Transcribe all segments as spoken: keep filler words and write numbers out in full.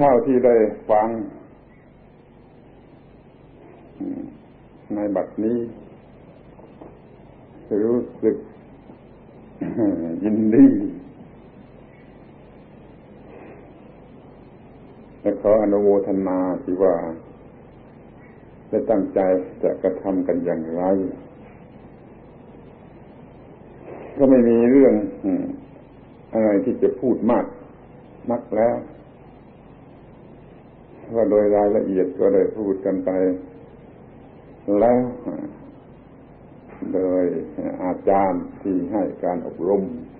ท่าที่ได้ฟังในบัดนี้รู้สึกยินดีและขออนุโมทนาที่ว่าได้ตั้งใจจะกระทำกันอย่างไรก็ไม่มีเรื่องอะไรที่จะพูดมากนักแล้วว่าโดยรายละเอียดก็ได้พูดกันไปแล้วโดยอาจารย์ที่ให้การอบรม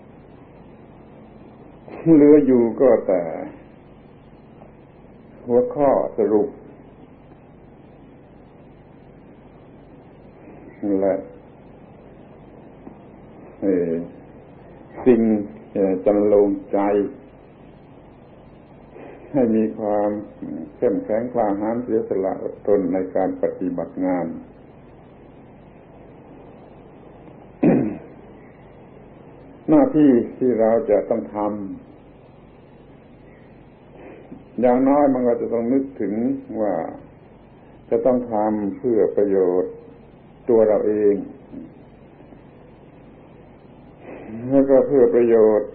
เหลืออยู่ก็แต่หัวข้อสรุปและสิ่งจำลงใจให้มีความเข้มแข็งกล้าหาญเสียสละอดทนในการปฏิบัติงาน หน้าที่ที่เราจะต้องทำอย่างน้อยมันก็จะต้องนึกถึงว่าจะต้องทำเพื่อประโยชน์ตัวเราเองแล้วก็เพื่อประโยชน์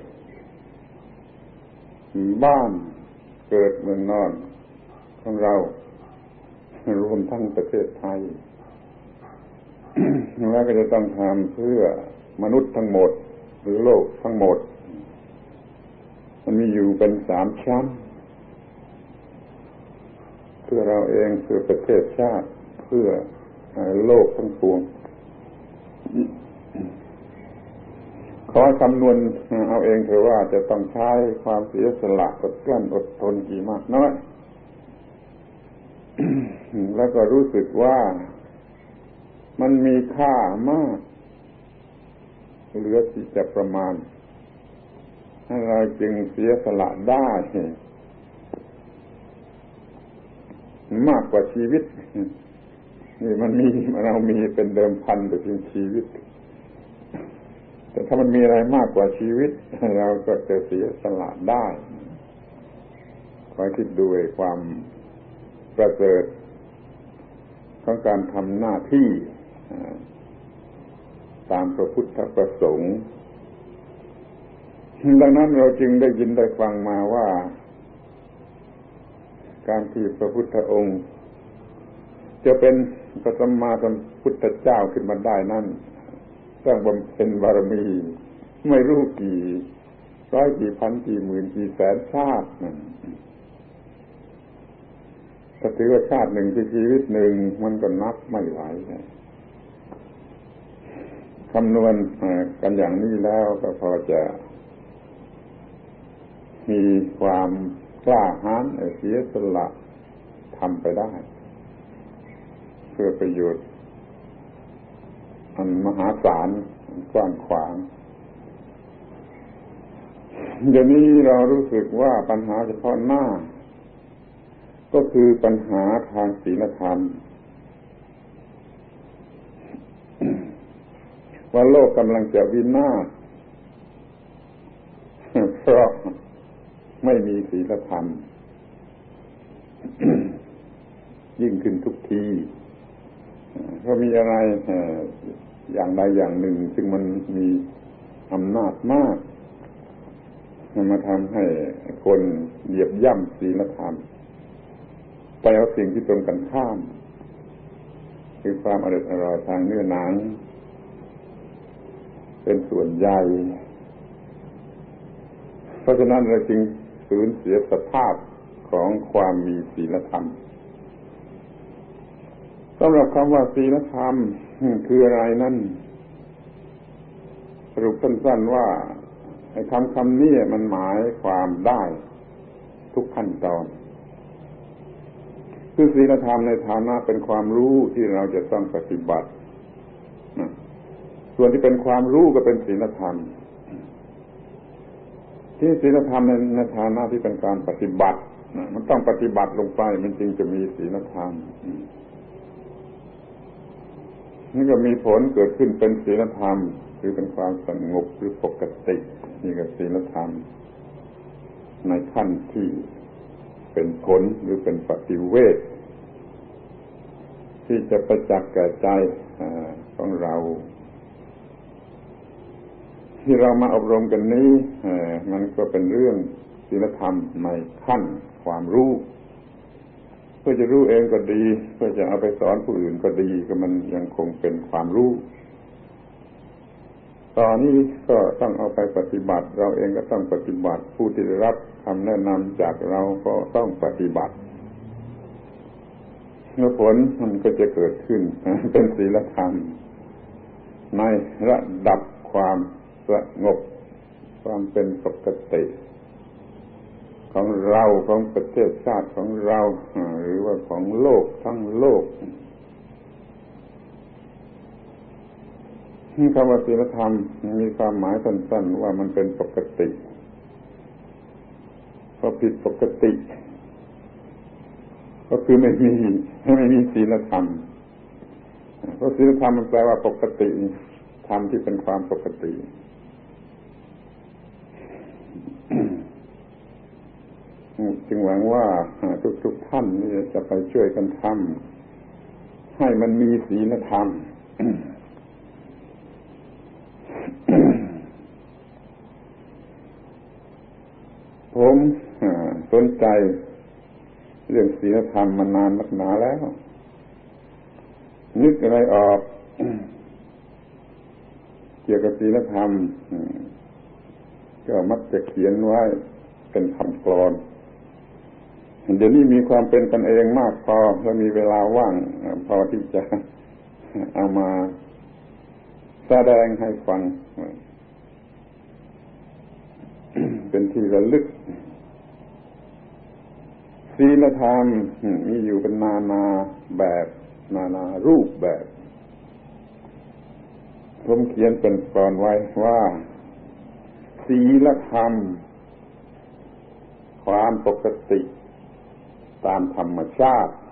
บ้านเกิดเมืองนอนของเรารวมทั้งประเทศไทยแล้วก็จะต้องทำเพื่อมนุษย์ทั้งหมดหรือโลกทั้งหมดมันมีอยู่เป็นสามชั้นเพื่อเราเองเพื่อประเทศชาติเพื่อโลกทั้งปวงขอคำนวณเอาเองเถอะว่าจะต้องใช้ความเสียสละอดกลั้นอดทนกี่มากน้อย แล้วก็รู้สึกว่ามันมีค่ามากเหลือที่จะประมาณให้เราจึงเสียสละได้มากกว่าชีวิตนี่มันมีเรามีเป็นเดิมพันแต่เพียงชีวิตแต่ถ้ามันมีอะไรมากกว่าชีวิตเราก็จะเสียสละได้ขอคิดดูความประเสริฐของการทำหน้าที่ตามพระพุทธประสงค์ดังนั้นเราจึงได้ยินได้ฟังมาว่าการที่พระพุทธองค์จะเป็นพระสัมมาสัมพุทธเจ้าขึ้นมาได้นั่นต้องบำเพ็ญบารมีไม่รู้กี่ร้อยกี่พันกี่หมื่นกี่แสนชาตินั่นถ้าถือว่าชาติหนึ่งคือชีวิตหนึ่งมันก็นับไม่ไหวคำนวณกันอย่างนี้แล้วก็พอจะมีความกล้าหาญเสียสละทำไปได้เพื่อประโยชน์อันมหาศาลกว้างขวางเดี๋ยวนี้เรารู้สึกว่าปัญหาเฉพาะหน้าก็คือปัญหาทางศีลธรรมว่าโลกกำลังจะวินาศเพราะไม่มีศีลธรรม ยิ่งขึ้นทุกทีเพราะมีอะไรอย่างใดอย่างหนึ่งซึ่งมันมีอำนาจมากมันมาทำให้คนเหยียบย่ำศีลธรรมไปเอาสิ่งที่ตรงกันข้ามคือความอร่อยอร่อยทางเนื้อหนังเป็นส่วนใหญ่เพราะฉะนั้นเราจึงสูญเสียสภาพของความมีศีลธรรมสำหรับคำว่าศีลธรรมคืออะไรนั่นสรุปสั้นๆว่าไอ้คำคำนี้มันหมายความได้ทุกขั้นตอนคือศีลธรรมในฐานะเป็นความรู้ที่เราจะต้องปฏิบัติส่วนที่เป็นความรู้ก็เป็นศีลธรรมที่ศีลธรรมในในฐานะที่เป็นการปฏิบัติมันต้องปฏิบัติลงไปมันจึงจะมีศีลธรรมนี่ก็มีผลเกิดขึ้นเป็นศีลธรรมคือเป็นความสงบหรือปกตินี่ก็ศีลธรรมในขั้นที่เป็นผลหรือเป็นปฏิเวทที่จะประจักษ์แก่ใจของเราที่เรามาอบรมกันนี้มันก็เป็นเรื่องศีลธรรมในขั้นความรู้เพื่อจะรู้เองก็ดีเพื่อจะเอาไปสอนผู้อื่นก็ดีก็มันยังคงเป็นความรู้ตอนนี้ก็ต้องเอาไปปฏิบัติเราเองก็ต้องปฏิบัติผู้ที่ได้รับคำแนะนำจากเราก็ต้องปฏิบัติเมื่อผลมันก็จะเกิดขึ้นเป็นศีลธรรมในระดับความสงบความเป็นปกติของเราของประเทศชาติของเราหรือว่าของโลกทั้งโลกคำว่าศีลธรรมมีความหมายสั้นๆว่ามันเป็นปกติพอผิดปกติก็คือไม่มีไม่มีศีลธรรมเพราะศีลธรรมมันแปลว่าปกติธรรมที่เป็นความปกติจึงหวังว่าทุกๆท่านนี่จะไปช่วยกันทำให้มันมีศีลธรรมผมสนใจเรื่องศีลธรรมมานานนักหนาแล้วนึกอะไรออกเกี่ยวกับศีลธรรมก็มักจะเขียนไว้เป็นคำกลอนเดี๋ยวนี้มีความเป็นกันเองมากพอและมีเวลาว่างพอที่จะเอามาแสดงให้ฟังเป็นที่ระลึกศีลธรรมมีอยู่เป็นนานาแบบนานารูปแบบผมเขียนเป็นกลอนไว้ว่าศีลธรรมความปกติตามธรรมชาติ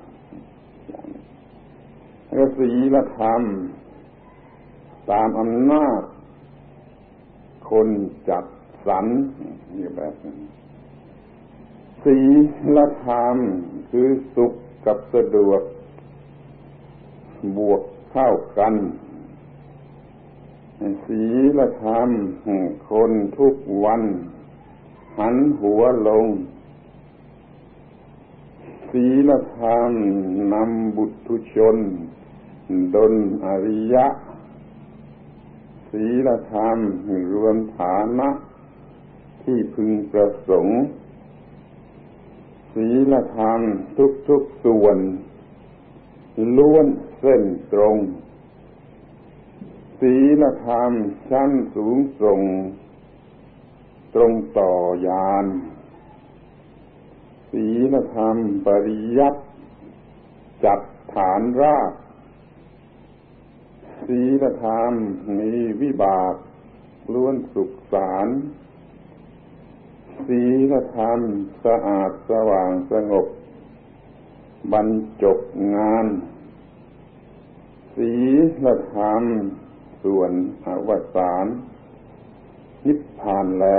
แล้วศีลธรรมตามอำนาจคนจัดสรรนี่แบบนั้นศีลธรรมคือสุขกับสะดวกบวกเข้ากันศีลธรรมคนทุกวันหันหัวลงศีลธรรมนำบุถุชนดลอริยะศีลธรรมรวมฐานะที่พึงประสงค์ศีลธรรมทุกๆส่วนล้วนเส้นตรงศีลธรรมชั้นสูงส่งตรงต่อญาณศีลธรรมปริยัติจัดฐานรากศีลธรรมมีวิบากล้วนสุขสารศีลธรรมสะอาดสว่างสงบบรรจบงานศีลธรรมส่วนอวสานนิพพานแล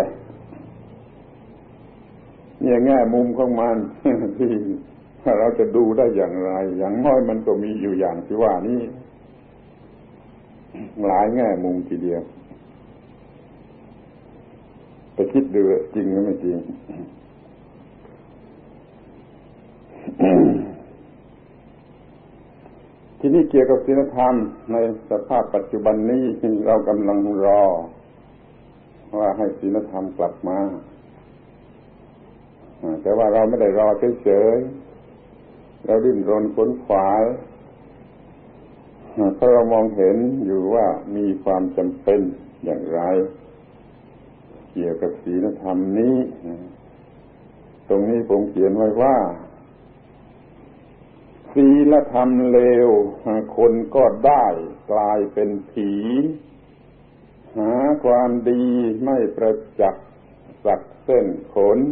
เนี่ยแง่มุมของมันที่เราจะดูได้อย่างไรอย่างน้อยมันก็มีอยู่อย่างที่ว่านี้หลายแง่มุมทีเดียวไปคิดดูจริงหรือไม่จริง ทีนี้เกี่ยวกับศีลธรรมในสภาพปัจจุบันนี้เรากำลังรอว่าให้ศีลธรรมกลับมาแต่ว่าเราไม่ได้รอเฉยๆเราดิ้นรนขวนขวายเพราะเรามองเห็นอยู่ว่ามีความจำเป็นอย่างไรเกี่ยวกับศีลธรรมนี้ตรงนี้ผมเขียนไว้ว่าศีลธรรมเลวคนก็ได้กลายเป็นผีหาความดีไม่ประจักษ์สักเส้นขน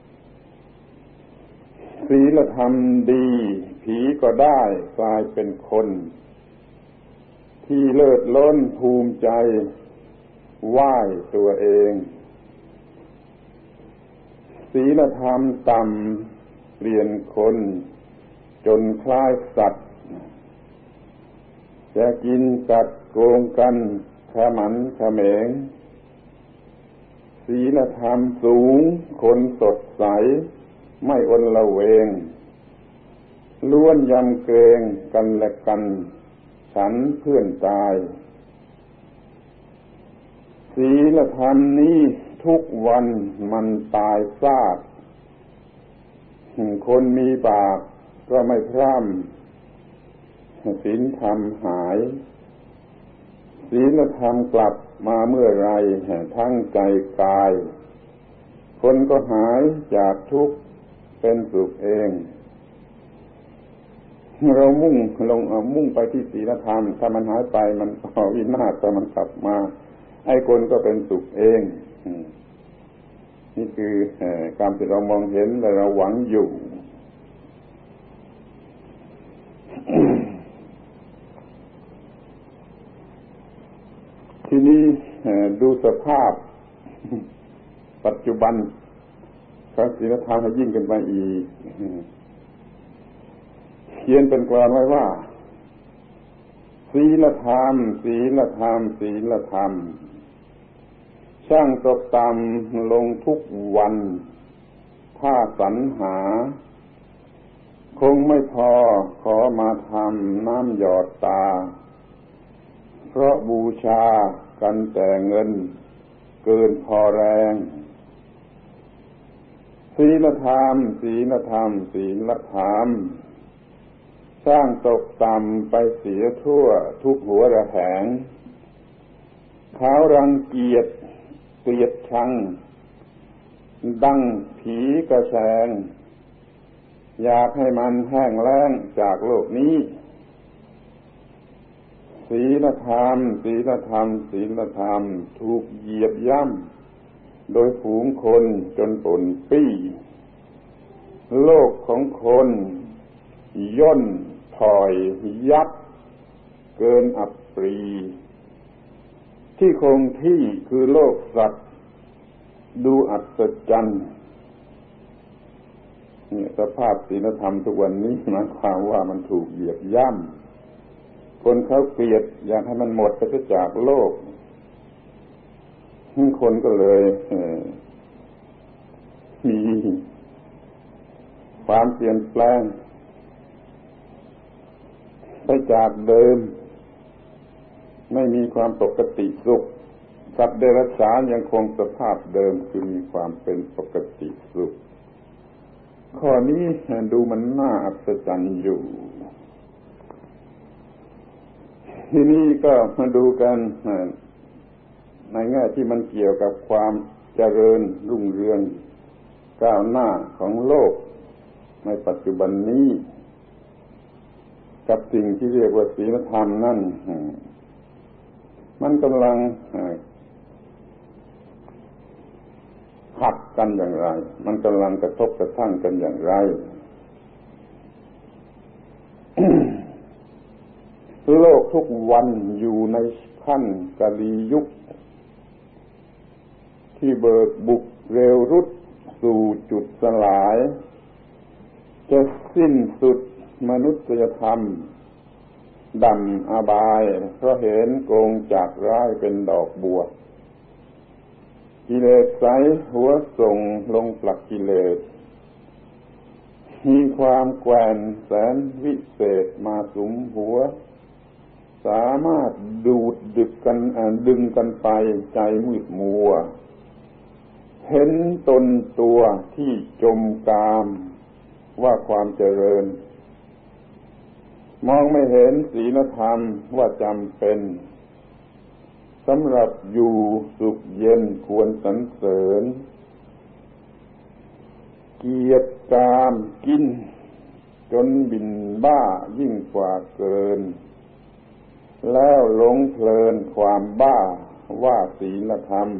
ศีลธรรมดีผีก็ได้กลายเป็นคนที่เลิศล้นภูมิใจไหว้ตัวเองศีลธรรมต่ำเปลี่ยนคนจนคล้ายสัตว์จะกินกัดโกงกันขมันเขมงศีลธรรมสูงคนสดใสไม่อลละเวงล้วนยำเกรงกันและกันฉันเพื่อนตายศีลธรรมนี้ทุกวันมันตายซากคนมีบาปก็ไม่พร่ำศีลธรรมหายศีลธรรมกลับมาเมื่อไรทั้งใจกายคนก็หายจากทุกข์เป็นสุขเองเรามุ่งลงมุ่งไปที่ศีลธรรมถ้ามันหายไปมันก็วินาศแต่มันกลับมาไอ้คนก็เป็นสุขเองนี่คือการที่เรามองเห็นและเราหวังอยู่ ทีนี้ดูสภาพปัจจุบันของศีลธรรมให้ยิ่งขึ้นไปอีกเขียนเป็นกลอนไว้ว่าศีลธรรมศีลธรรมศีลธรรมช่างตกต่ำลงทุกวันถ้าสรรหาคงไม่พอขอมาทำน้ำหยอดตาเพราะบูชากันแต่เงินเกินพอแรงศีลธรรมศีลธรรมศีลธรรมสร้างตกต่ำไปเสียทั่วทุกหัวระแหงเขารังเกียจเกลียดชังดังผีกระแสงอยากให้มันแห้งแล้งจากโลกนี้ศีลธรรมศีลธรรมศีลธรรมถูกเหยียบย่ำโดยฝูงคนจนปนปี้โลกของคนย่นถอยยับเกินอัปรีที่คงที่คือโลกสัตว์ดูอัศจรรย์เนี่ยสภาพศีลธรรมทุกวันนี้หมายความว่ามันถูกเหยียบย่ำคนเขาเกลียดอยากให้มันหมดไปจากโลกคนก็เลยมีความเปลี่ยนแปลงไปจากเดิมไม่มีความปกติสุขสัตว์เดรัจฉานยังคงสภาพเดิมคือมีความเป็นปกติสุขข้อนี้ดูมันน่าอัศจรรย์อยู่ทีนี้ก็มาดูกันในแง่ที่มันเกี่ยวกับความเจริญรุ่งเรืองก้าวหน้าของโลกในปัจจุบันนี้กับสิ่งที่เรียกว่าศีลธรรมนั่นมันกำลังขัดกันอย่างไรมันกำลังกระทบกระทั่งกันอย่างไร โลกทุกวันอยู่ในขั้นกลียุคที่เบิกบุกเร็วรุดสู่จุดสลายจะสิ้นสุดมนุษยธรรมดำอาบายเพราะเห็นโกงจากร้ายเป็นดอกบัวกิเลสใสหัวส่งลงปลักกิเลสมีความแกว่งแสนวิเศษมาสุมหัวสามารถดูดดึกกันดึงกันไปใจมืดมัวเห็นตนตัวที่จมกามว่าความเจริญมองไม่เห็นศีลธรรมว่าจำเป็นสำหรับอยู่สุขเย็นควรสรรเสริญเกียรติกามกินจนบินบ้ายิ่งกว่าเกินแล้วหลงเพลินความบ้าว่าศีลธรรม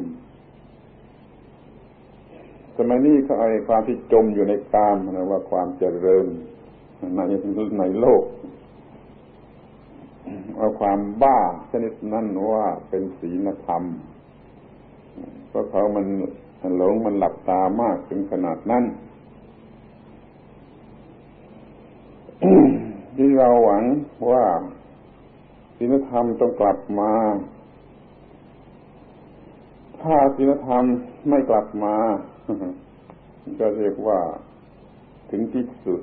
สมัยนี้เขาเอาความที่จมอยู่ในกามนะว่าความเจริญในในโลกเอาความบ้าชนิดนั้นว่าเป็นศีลธรรมเพราะเขามันหลงมันหลับตามากถึงขนาดนั้นเราหวังว่าศีลธรรมต้องกลับมาถ้าศีลธรรมไม่กลับมาก็เรียกว่าถึงที่สุด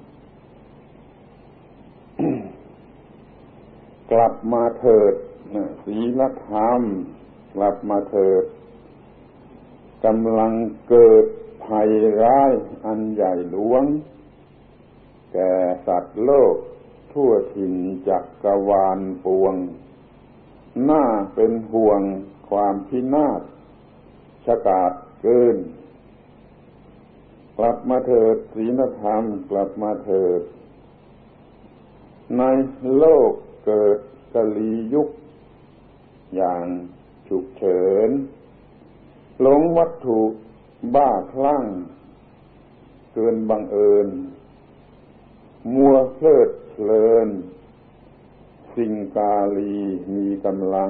กลับมาเถิดศีลธรรมกลับมาเถิดกำลังเกิดภัยร้ายอันใหญ่หลวงแก่สัตว์โลกทั่วถิ่นจักรวาลปวงน่าเป็นห่วงความพินาศฉกาจเกินกลับมาเถิดศีลธรรมกลับมาเถิดในโลกเกิดกลียุคอย่างฉุกเฉินหลงวัตถุบ้าคลั่งเกินบังเอิญมัวเพลิดเพลินสิ่งกาลีมีกำลัง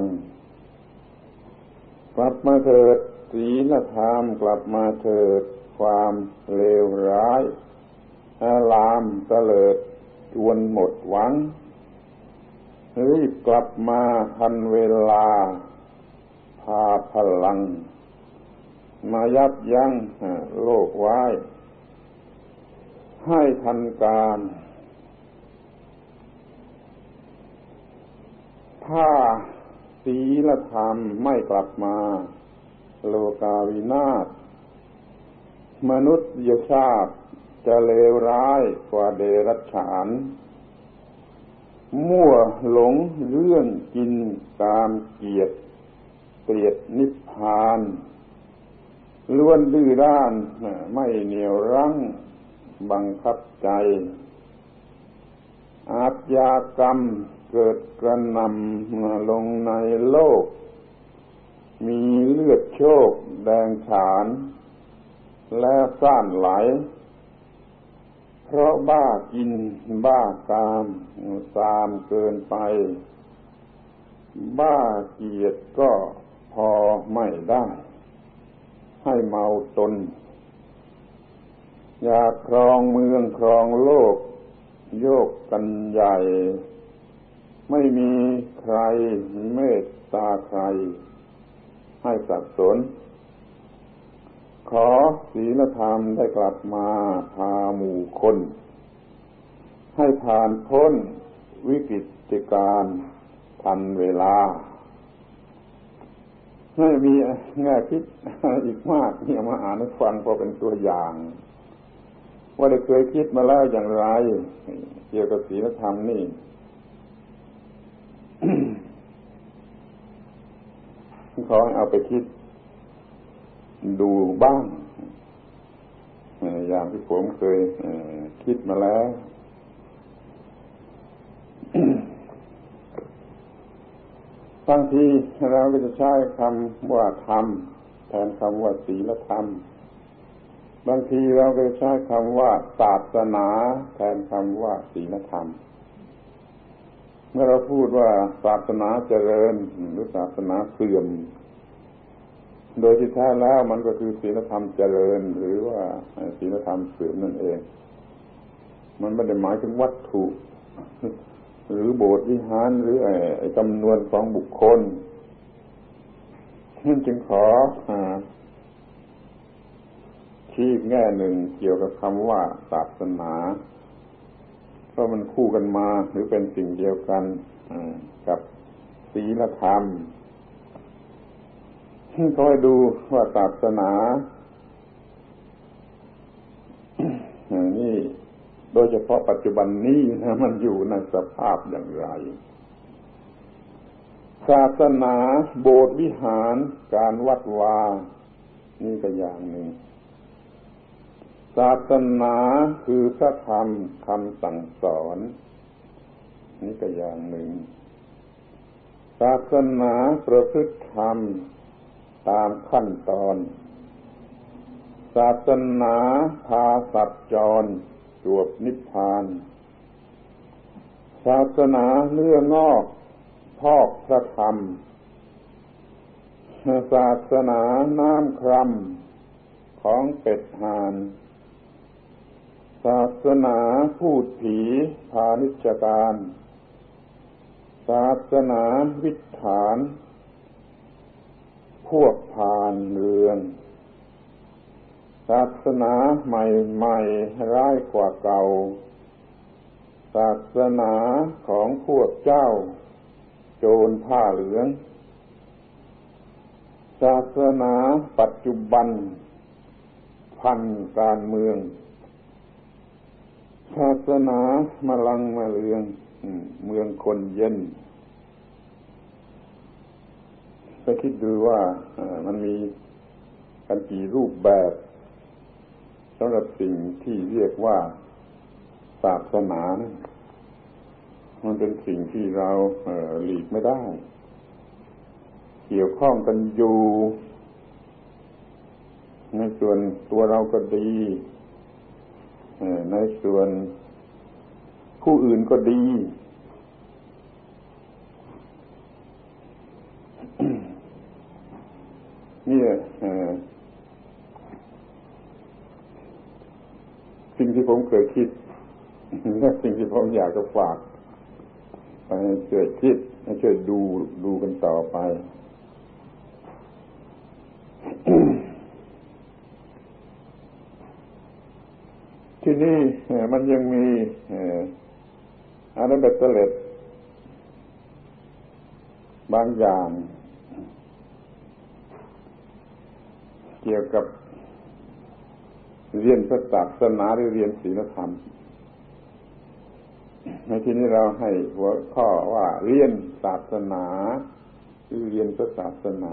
กลับมาเถิดศีลธรรมกลับมาเถิดความเลวร้ายอาลามเตลิดจวนหมดหวังรีบกลับมาทันเวลาพาพลังมายับยั้งโลกไว้ให้ทันการถ้าศีลธรรมไม่กลับมาโลกาวินาศมนุษยชาติจะเลวร้ายกว่าเดรัจฉานมั่วหลงเรื่องกินตามเกียรติเกลียดนิพพานล้วนดื้อด้านไม่เหนี่ยวรั้งบังคับใจอาชญากรรมเกิดกระหน่ำลงในโลกมีเลือดโชกแดงฉานและซ่านไหลเพราะบ้ากินบ้ากามซามเกินไปบ้าเกียรติก็พอไม่ได้ให้เมาตนอยากครองเมืองครองโลกโยกกันใหญ่ไม่มีใครเมตตาใครให้สับสนขอศีลธรรมได้กลับมาพาหมู่คนให้ผ่านพ้นวิกฤตการณ์ทันเวลาให้มีแง่คิดอีกมากที่เอามาอ่านให้ฟังพอเป็นตัวอย่างว่าได้เคยคิดมาแล้วอย่างไรเกี่ยวกับศีลธรรมนี่ ขอให้เอาไปคิดดูบ้างอย่างที่ผมเคยคิดมาแล้ว บางทีเราก็จะใช้คำว่าธรรมแทนคำว่าศีลธรรมบางทีเราก็จะใช้คำว่าศาสนาแทนคำว่าศีลธรรมเมื่อเราพูดว่าศาสนาเจริญหรือศาสนาเสื่อมโดยที่แท้แล้วมันก็คือศีลธรรมเจริญหรือว่าศีลธรรมเสื่อมนั่นเองมันไม่ได้หมายถึงวัตถุหรือโบสถ์วิหารหรือไอ้จำนวนของบุคคลนั่นจึงขอชี้แง่หนึ่งเกี่ยวกับคำว่าศาสนาเพราะมันคู่กันมาหรือเป็นสิ่งเดียวกันกับศีลธรรมขอให้ดูว่าศาสนานี่โดยเฉพาะปัจจุบันนี้นะมันอยู่ในสภาพอย่างไรศาสนาโบสถ์วิหารการวัดวานี่ก็อย่างหนึ่งศาสนาคือพระธรรมคำสั่งสอนนี่ก็อย่างหนึ่งศาสนาประพฤติธรรมตามขั้นตอนศาสนาพาสัตว์จรจวบนิพพานศาสนาเนื้องอกพอกพระธรรมศาสนาน้ำคร่ำของเป็ดห่านศศาสนาพูดผีพาณิชการศาสนาวิถานพวกพานเรือนศาสนาใหม่ๆร้ายกว่าเก่าศาสนาของพวกเจ้าโจรผ้าเหลืองศาสนาปัจจุบันพันการเมืองศาสนามลังมะเรืองเมืองคนเย็นก็คิดดูว่ามันมีกันกี่รูปแบบสำหรับสิ่งที่เรียกว่าศาสนานะมันเป็นสิ่งที่เราหลีกไม่ได้เกี่ยวข้องกันอยู่ในส่วนตัวเราก็ดีในส่วนผู้อื่นก็ดีนี่สิ่งที่ผมเคยคิดและสิ่งที่ผมอยากจะฝากไปช่วยคิดให้ช่วยดูดูกันต่อไป ที่นี่มันยังมีอะไรเบ็ดเตล็ดบางอย่างเกี่ยวกับเรียนศาสนาหรือเรียนศีลธรรมในที่นี้เราให้หัวข้อว่าเรียนศาสนาหรือเรียนศาสนา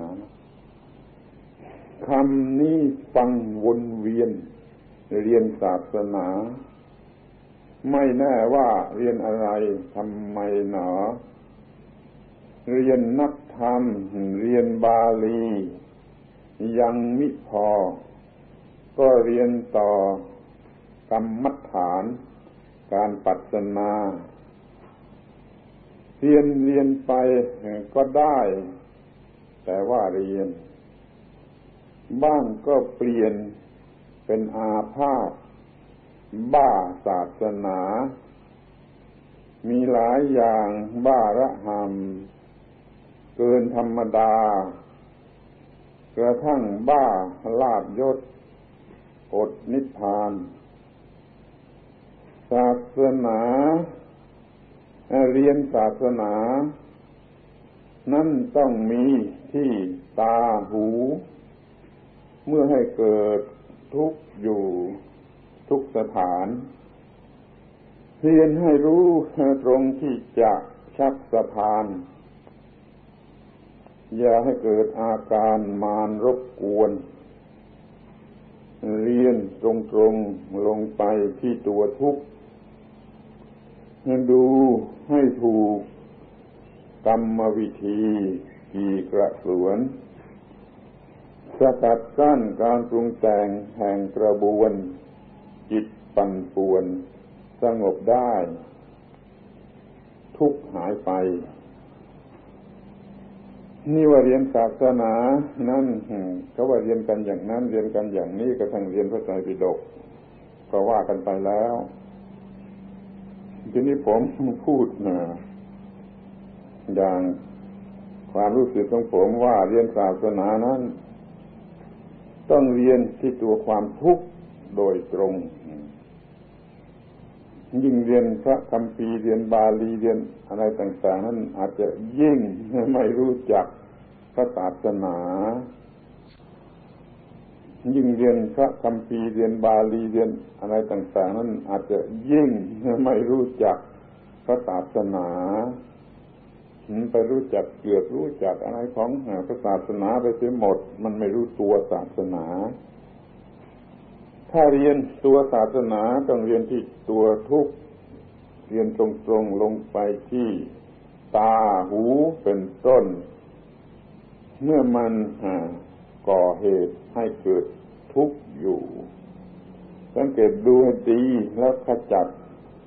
คำนี้ฟังวนเวียนเรียนศาสนาไม่แน่ว่าเรียนอะไรทำไมหนอเรียนนักธรรมเรียนบาลียังมิพอก็เรียนต่อกรรมฐานการปัสสนาเรียนเรียนไปก็ได้แต่ว่าเรียนบ้างก็เปลี่ยนเป็นอาพาธบ้าศาสนามีหลายอย่างบ้าระหำเกินธรรมดากระทั่งบ้าลาภยศอดนิพพานศาสนาเรียนศาสนานั่นต้องมีที่ตาหูเมื่อให้เกิดทุกข์อยู่ทุกสถานเรียนให้รู้ตรงที่จะชักสะพานอย่าให้เกิดอาการมารรบกวนเรียนตรงๆลงไปที่ตัวทุกข์ดูให้ถูกกรรมวิธีกี่กระสวนสกัดกั้นการปรุงแต่งแห่งกระบวนจิตปั่นป่วนสงบได้ทุกข์หายไปนี่ว่าเรียนศาสนานั่นเขาว่าเรียนกันอย่างนั้นเรียนกันอย่างนี้กระทั่งเรียนพระไตรปิฎกก็ว่ากันไปแล้วทีนี้ผมพูดนะอย่างความรู้สึกของผมว่าเรียนศาสนานั้นต้องเรียนที่ตัวความทุกข์โดยตรงยิ่งเรียนพระคัมภีร์เรียนบาลีเรียนอะไรต่างๆนั้นอาจจะยิ่งไม่รู้จักพระศาสนายิ่งเรียนพระคัมภีร์เรียนบาลีเรียนอะไรต่างๆนั้นอาจจะยิ่งไม่รู้จักพระศาสนาไปรู้จักเกือบรู้จักอะไรของพระศาสนาไปเสียหมดมันไม่รู้ตัวศาสนาถ้าเรียนตัวศาสนาต้องเรียนที่ตัวทุกข์เรียนตรงๆลงไปที่ตาหูเป็นต้นเมื่อมันก่อเหตุให้เกิดทุกข์อยู่สังเกตดูให้ดีแล้วขจัด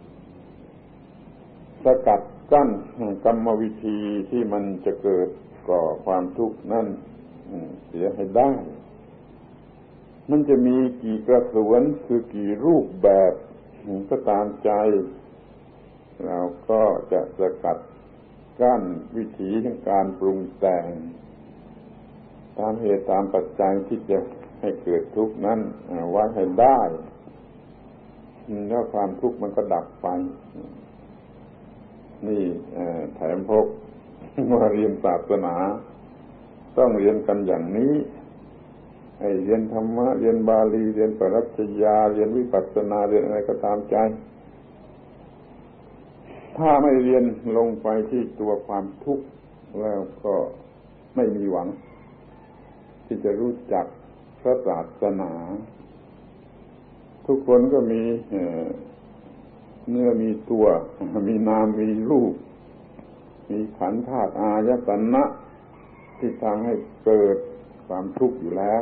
สกัดกั้นกรรมวิธีที่มันจะเกิดก่อความทุกข์นั่นเสียให้ได้มันจะมีกี่กระสวนคือกี่รูปแบบก็ตามใจเราก็จะสกัดกั้นวิถีของการปรุงแต่งตามเหตุตามปัจจัยที่จะให้เกิดทุกข์นั้นไว้ให้ได้แล้วความทุกข์มันก็ดับไปนี่แถมพกมาเรียนศาสนาต้องเรียนกันอย่างนี้ให้เรียนธรรมะเรียนบาลีเรียนปรัชญาเรียนวิปัสสนาเรียนอะไรก็ตามใจถ้าไม่เรียนลงไปที่ตัวความทุกข์แล้วก็ไม่มีหวังที่จะรู้จักพระศาสนาทุกคนก็มีเนื้อมีตัวมีนามมีรูปมีขันธ์ธาตุอายตนะที่ทำให้เกิดความทุกข์อยู่แล้ว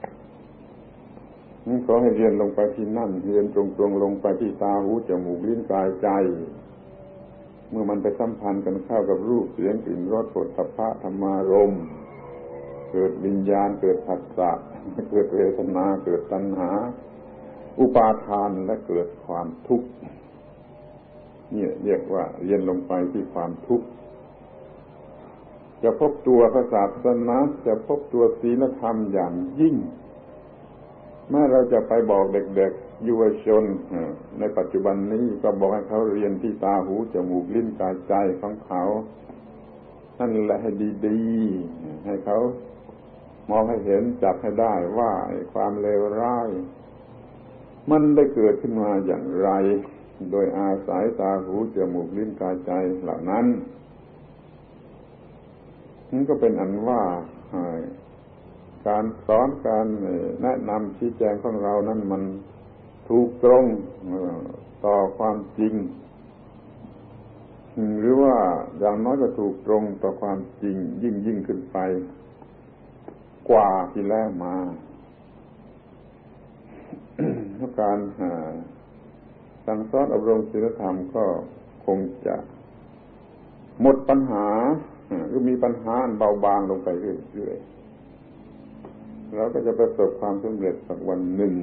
นี่ขอให้เรียนลงไปที่นั่นเรียนตรงๆลงไปที่ตาหูจมูกลิ้นกายใจเมื่อมันไปสัมพันธ์กันเข้ากับรูปเสียงกลิ่นรสโผฏฐัพพะธรรมารมณ์เกิดวิญญาณเกิดผัสสะเกิดเวทนาเกิดตัณหาอุปาทานและเกิดความทุกข์นี่เรียกว่าเรียนลงไปที่ความทุกข์จะพบตัวพระศาสนาจะพบตัวศีลธรรมอย่างยิ่งเมื่อเราจะไปบอกเด็กๆเยาวชนในปัจจุบันนี้ก็บอกให้เขาเรียนที่ตาหูจมูกลิ้นกายใจของเขานั่นแหละให้ดีๆให้เขามองให้เห็นจับให้ได้ว่าความเลวร้ายมันได้เกิดขึ้นมาอย่างไรโดยอาศัยตาหูจมูกลิ้นกายใจเหล่านั้นนั่นก็เป็นอันว่าการสอนการแนะนำชี้แจงของเรานั้นมันถูกตรงต่อความจริงหรือว่าอย่างน้อยก็ถูกตรงต่อความจริงยิ่งยิ่งขึ้นไปกว่าที่แล้วมาเพราะการสั่งสอนอบรมศีลธรรมก็คงจะหมดปัญหาหรือมีปัญหาเบาบางลงไปเรื่อยๆเราก็จะประสบความสำเร็จสักวันหนึ่ง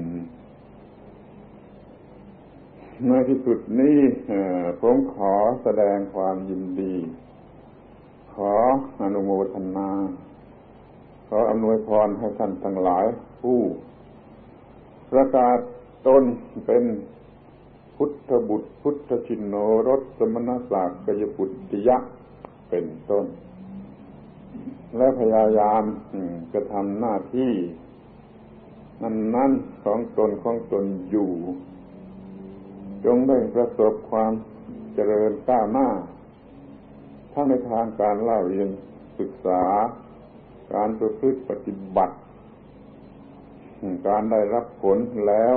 ในที่สุดนี้ผมขอแสดงความยินดีขออนุโมทนาขออำนวยพรให้ท่านทั้งหลายผู้ประกาศตนเป็นพุทธบุตรพุทธชินโนรสสมณศักดิ์กยปุตติยะเป็นต้นและพยายามกระทำหน้าที่นั้นๆของตนของตนอยู่จงได้ประสบความเจริญก้าวหน้าทั้งในทางการเล่าเรียนศึกษาการประพฤติปฏิบัติการได้รับผลแล้ว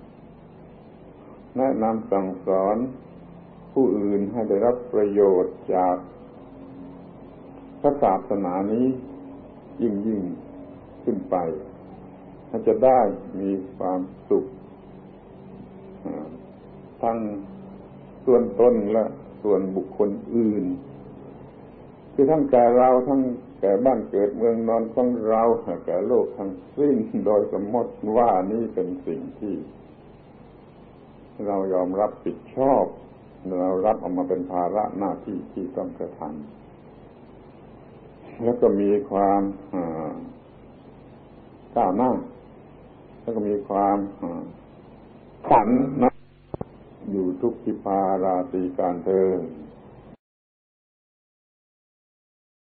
แนะนำสั่งสอนผู้อื่นให้ได้รับประโยชน์จากพระศาสนานี้ยิ่งยิ่งขึ้นไปถ้าจะได้มีความสุขทั้งส่วนตนและส่วนบุคคลอื่นคือทั้งแก่เราทั้งแก่บ้านเกิดเมืองนอนของเราแก่โลกทั้งสิ้นโดยสมมติว่านี่เป็นสิ่งที่เรายอมรับผิดชอบเรารับออกมาเป็นภาระหน้าที่ที่ต้องกระทำแล้วก็มีความก้าวหน้าแล้วก็มีความฝันนะอยู่ทุกทิพาราตรีการเธอ